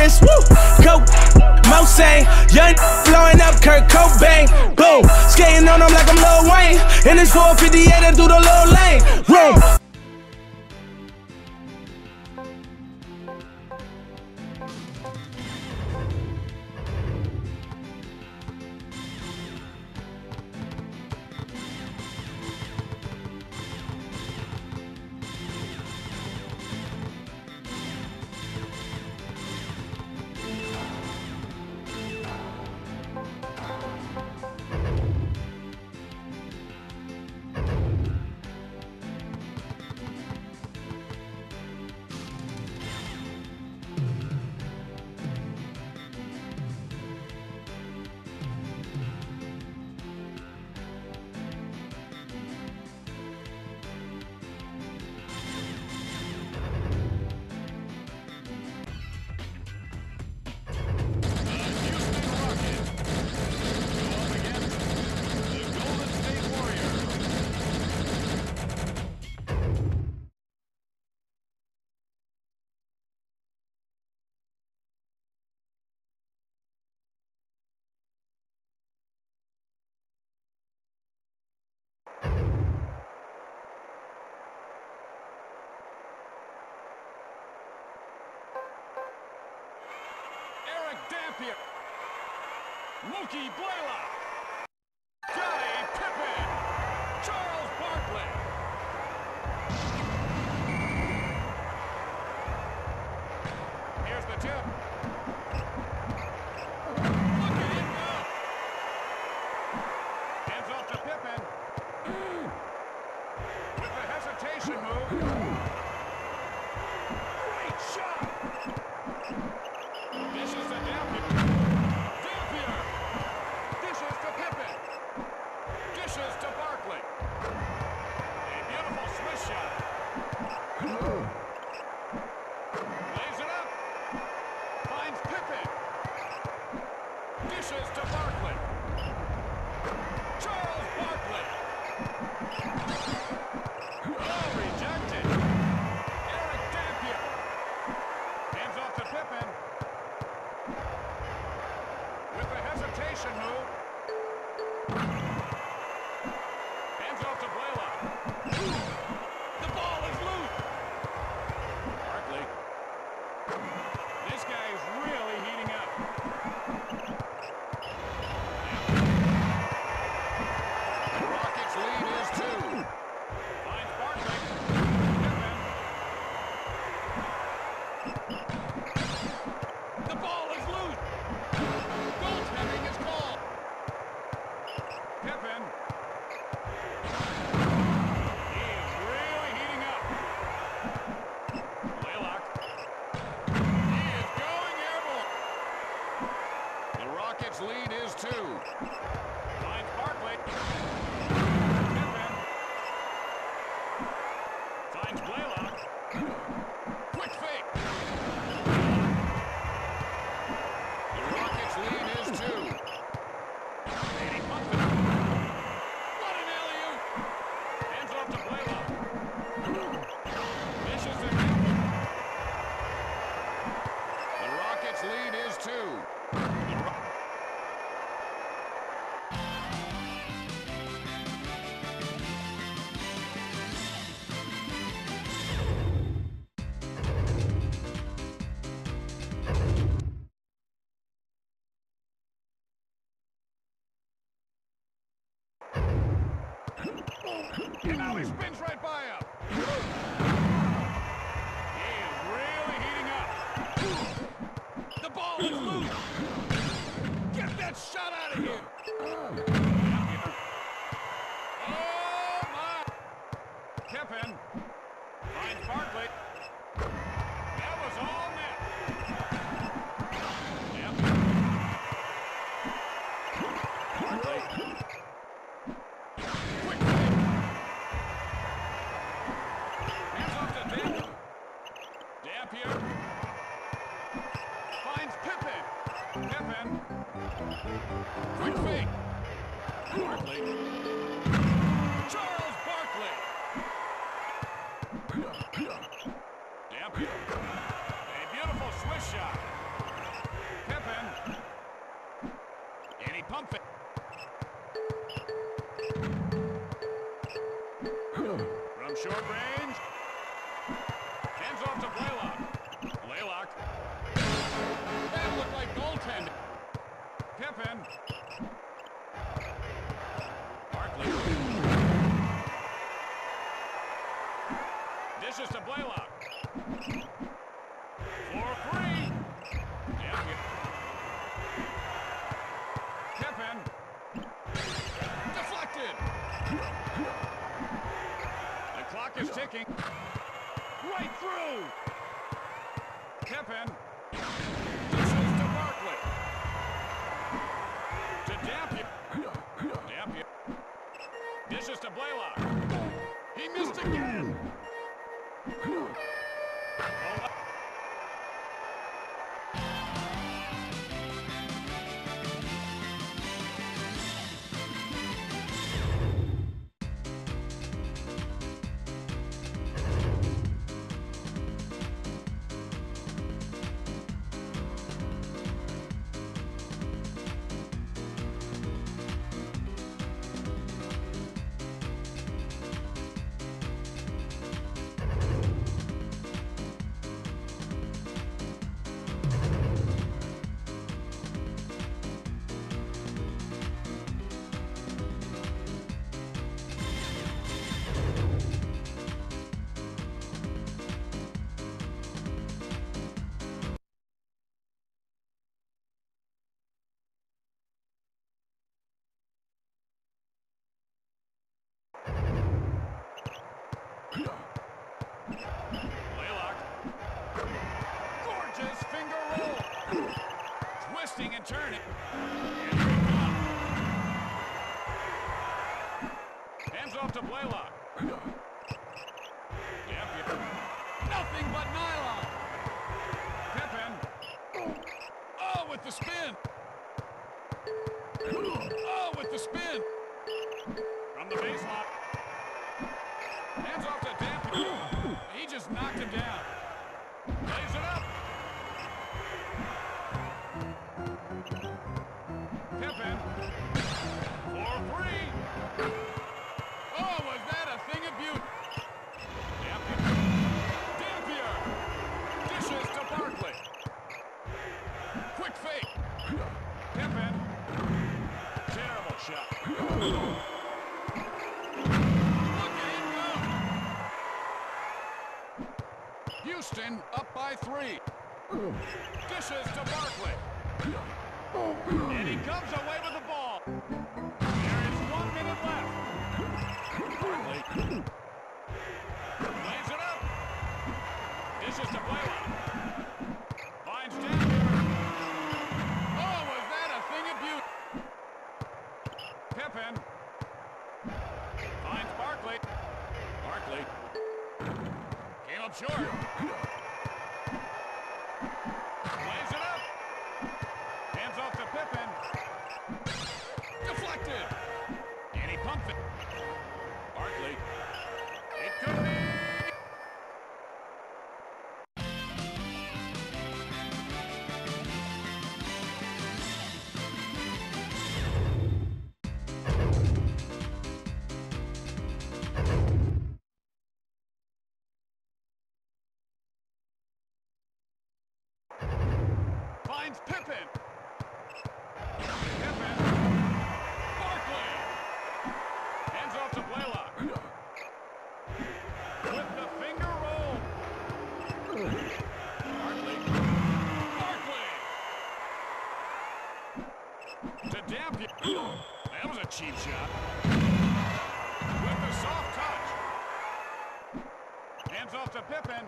Benz, woo, go, Mosaic, young blowing up Kurt Cobain, boom, skating on them like I'm Lil Wayne, in this 458 I do the little lane, room. Mookie Blaylock, Johnny Pippen, Charles Barkley. Here's the tip. Look at him go. Hands off to Pippen. With the hesitation move. Great shot. This is the Dampier. Dishes to Pippen. Dishes to Barkley. A beautiful Swiss shot. Lays it up. Finds Pippen. Dishes to Barkley. Charles Barkley. Oh, rejected. Eric Dampier. Hands off to Pippen. With the hesitation move. Hands off to Blaylock. The ball is loose. Barkley. This guy is really heating up. The Rockets' lead is 2. Finds Barkley. Pippen. The ball is loose. Goaltending is called. Pippen. He is really heating up. Blaylock. He is going airborne. The Rockets' lead is 2. Finds Barkley. Pippen. Finds Blaylock. Quick fake. The Rockets' lead is 2. And he pumped it. What an alley-oop. Hands off to Blaylock. Dishes to Pippen. The Rockets' lead is 2. And now he spins right by him. He is really heating up. The ball is loose. Get that shot out of here. Oh, my. Pippen finds Barkley. That was all net. Yep. Barkley. Quick fake. Hands off to Dampier. Dampier finds Pippen. Pippen. Quick fake. Barkley. Charles Barkley. Dampier. A beautiful Swiss shot. short range. Hands off to Blaylock. Blaylock. That looked like goaltending. Pippen. Barkley. Dishes to Blaylock. 4-3. Pippen. Deflected. The clock is ticking. Right through. Pippen. Dishes to Barkley. To Dampier. Dampier. Dishes to Blaylock. He missed again. Blaylock. Gorgeous finger roll. Twisting and turning. And here he comes. Hands off to Blaylock. Nothing but nylon. Pippen. Oh, with the spin. Oh, with the spin. From the baseline. Hands off to Dampier. He just knocked him down. Lays it up. Pippen. 4-3. Oh, was that a thing of beauty? Dampier. Dampier. Dishes to Barkley. Quick fake. Pippen. Terrible shot. Houston up by 3. Dishes to Barkley. And he comes away with the ball. There is 1 minute left. Barkley. Lays it up. Dishes to Blaylock. Finds Dampier. Oh, was that a thing of beauty? Pippen. Finds Barkley. Barkley. Came up short. Lays it up. Hands off to Pippen. Deflected. And he pumped it. Barkley. It could be. Finds Pippen. Pippen. Barkley. Hands off to Blaylock. With the finger roll. Barkley. Barkley. To Dampier. That was a cheap shot. With the soft touch. Hands off to Pippen.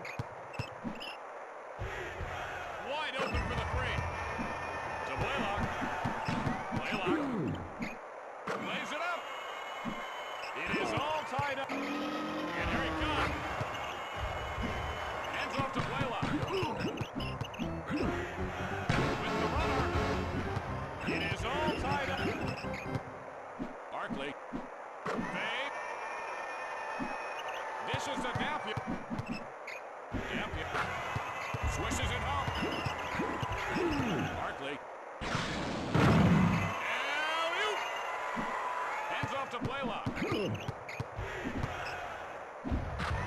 Wide open for the 3. To Blaylock. Blaylock. Lays it up. It is all tied up. And here he comes. Hands off to Blaylock. With the runner. It is all tied up. Barkley. Fade. Dishes to Dampier. Dampier. Swishes it home. Barkley. Alley-oop. Hands off to Blaylock.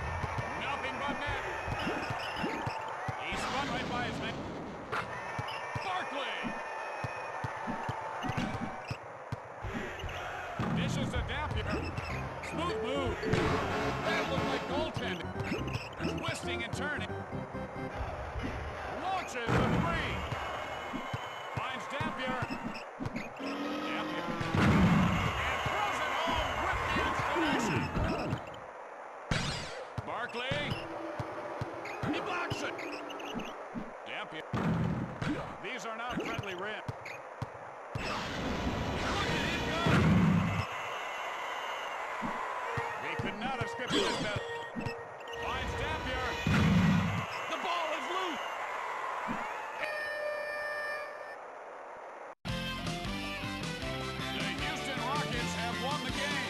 Finds Dampier. The ball is loose. The Houston Rockets have won the game.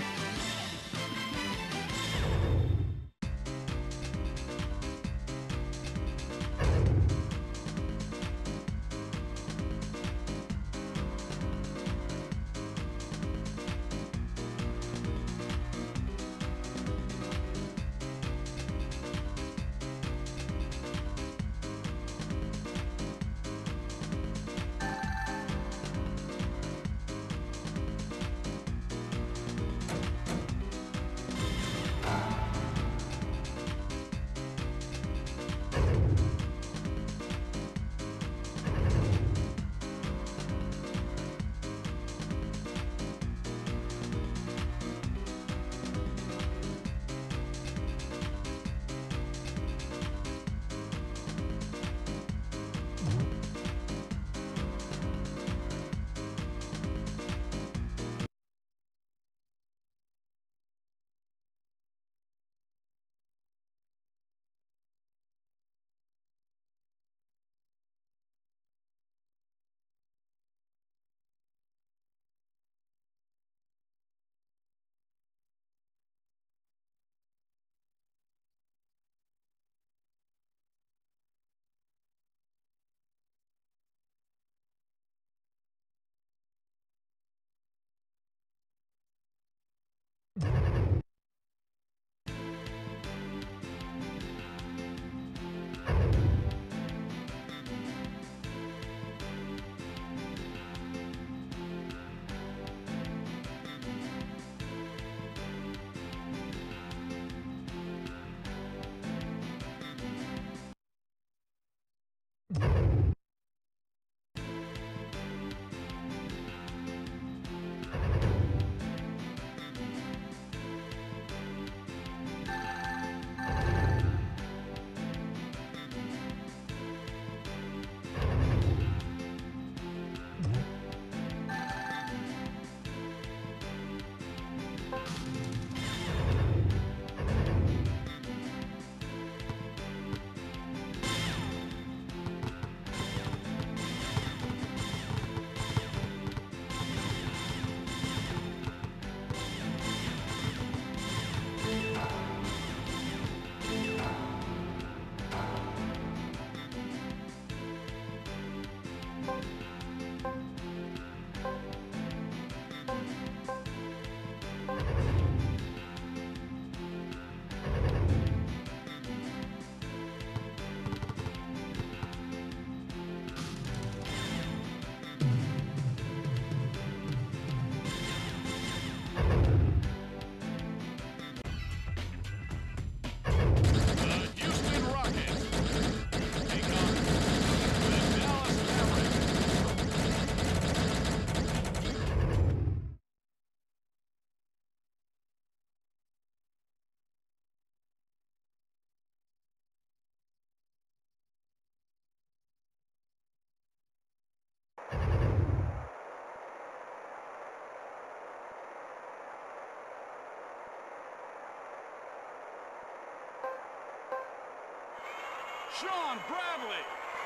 Sean Bradley,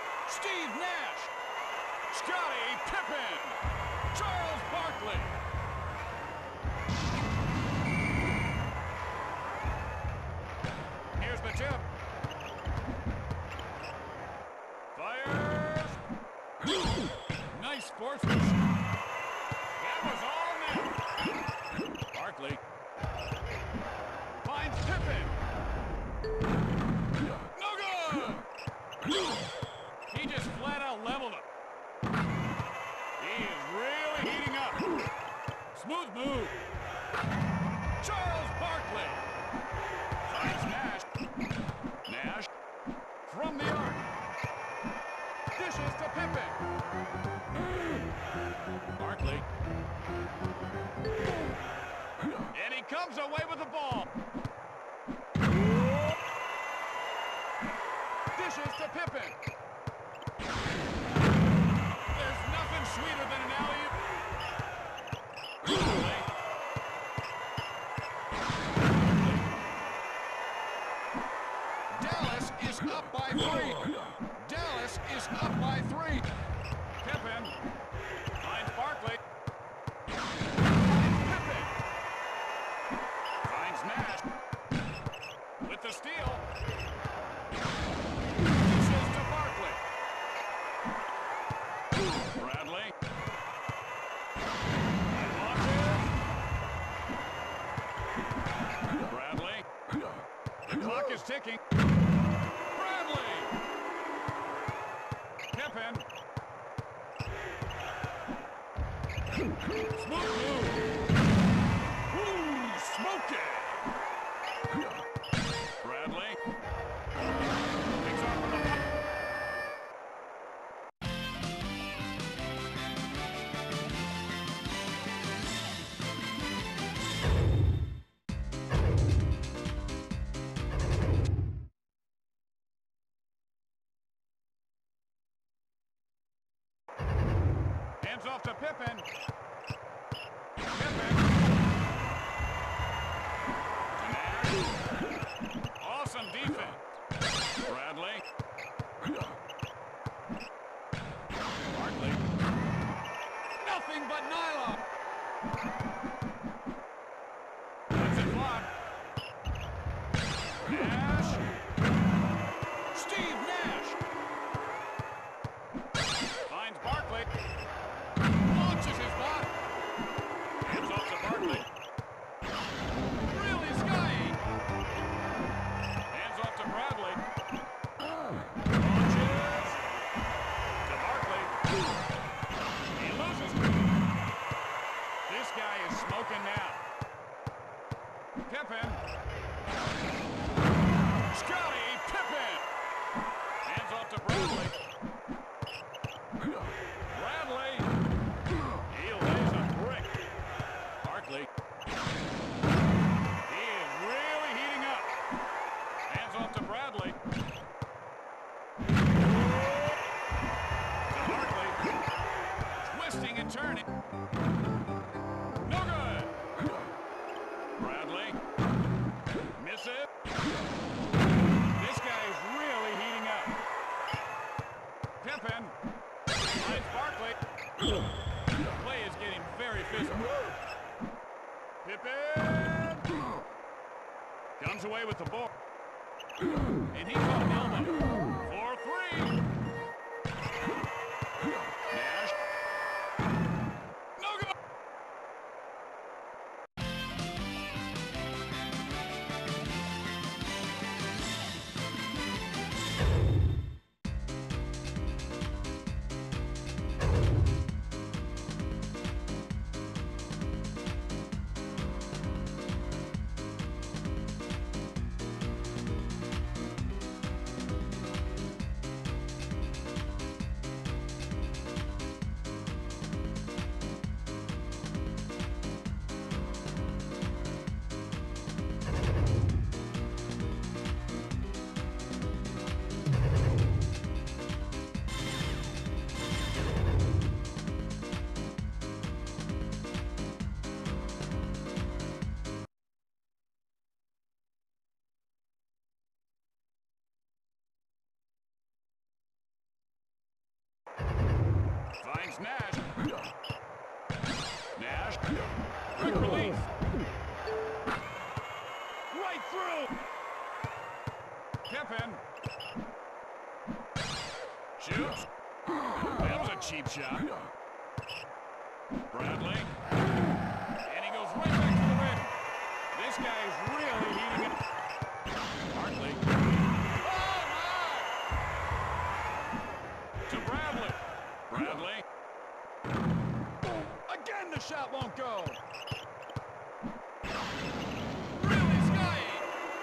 Steve Nash, Scottie Pippen, Charles Barkley. Here's the tip. Fires. Nice sportsmanship. That was all net. Barkley finds Pippen. He just flat out leveled him. He is really heating up. Smooth move. Charles Barkley finds Nash. Nash from the arc. Dishes to Pippen. Barkley. And he comes away with the ball. Dishes to Pippen. There's nothing sweeter than an alley-oop. ticking. Bradley. Pippen. Smooth move. Ooh, smoke it. Bradley. Picks off from the puck. Hands off to Pippen. Pippen. To Nash. Awesome defense. Bradley. Barkley. Nothing but nylon. Lets it fly. Nash. Steve Nash. Finds Barkley. Launches his body. Hands off to Barkley. Really skying. Hands off to Bradley. Launches to Barkley. He loses. This guy is smoking now. Pippen. Scotty Pippen. Hands off to Bradley. Bradley. He lays a brick. Barkley. He is really heating up. Hands off to Bradley. To Barkley. Twisting and turning. No good. Bradley. Miss it. This guy is really heating up. Pippen. Finds Barkley. The play is getting very physical. Pippen comes away with the ball. And he caught an elbow. 4-3. Nash. No good. Finds Nash. Nash. Quick release. Right through. Pippen. Shoots. That was a cheap shot. Bradley. And he goes right back to the rim. This guy is really heating it. Barkley. Oh, my! To Bradley. Bradley. Again, the shot won't go. Really skying.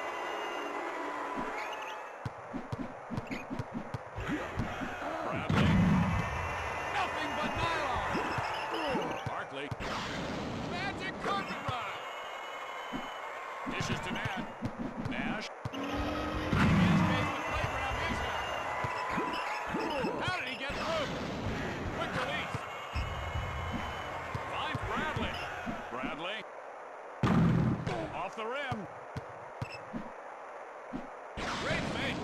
Bradley. Nothing but nylon. Barkley. Magic carpet ride. Dishes to Nash. Nash. In his case, the playground is now. How did he get through? Quick release. Finds Bradley. Bradley. Off the rim. Great fake.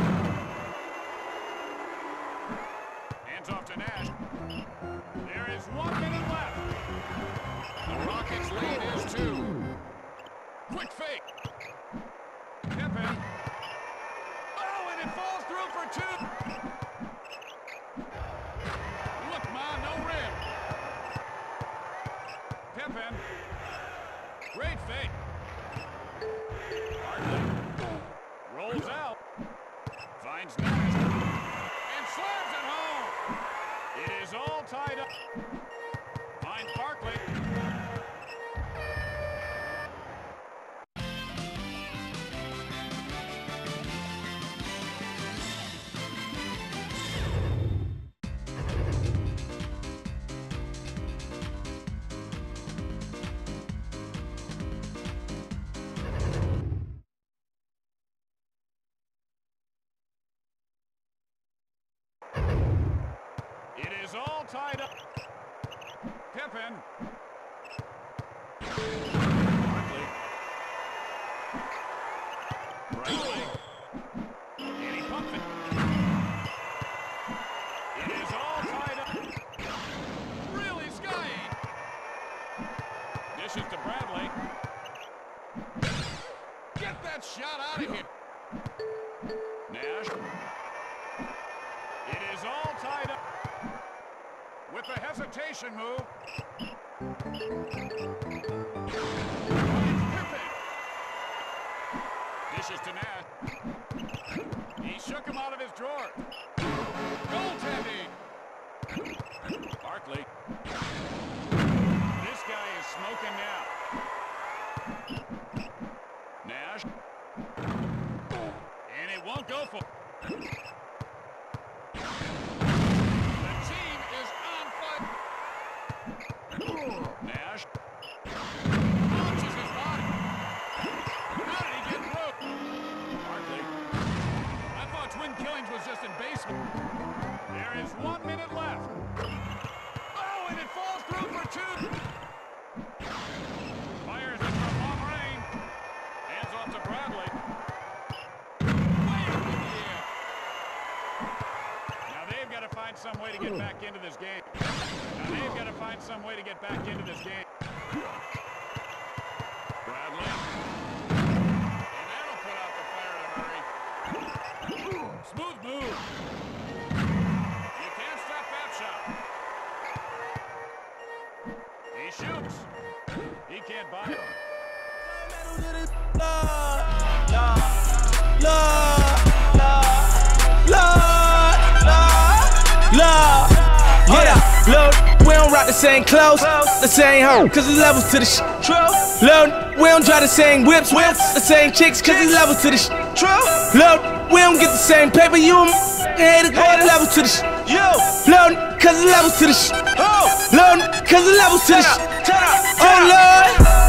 Hands off to Nash. There is 1 minute left. The Rockets' lead is 2. Quick fake. Pippen. Oh, and it falls through for 2. Look, Ma, no rim. Pippen. Great fake. Barkley. Rolls It is all tied up. Finds Barkley. It is all tied up. Pippen. Barkley. Right leg. And he pumps it. It is all tied up. Really skying. Dishes to Bradley. Get that shot out of here. Nash. It is all tied up. With the hesitation move. Dishes to Nash. He shook him out of his drawer. Goaltending. Barkley. This guy is smoking now. Nash. And it won't go for. Nash launches his body. How did he get through? Barkley. I thought Twin Killings was just in baseball. There is 1 minute left. Oh, and it falls through for two. Fires it from long range. Hands off to Bradley. Way up in the air. Now they've got to find some way to get back into this game. They've got to find some way to get back into this game. Bradley. And that'll put out the fire in a hurry. Smooth move. You can't stop that shot. He shoots. He can't buy it. Load, we don't rock the same clothes, the same hoe, cause it's levels to the sh. Load, we don't try the same whips, the same chicks, cause it's levels to the sh. Load, we don't get the same paper, you haters, all the levels to the sh. Load, cause it's levels to the sh. Load, cause it's levels to the sh. Oh Lord.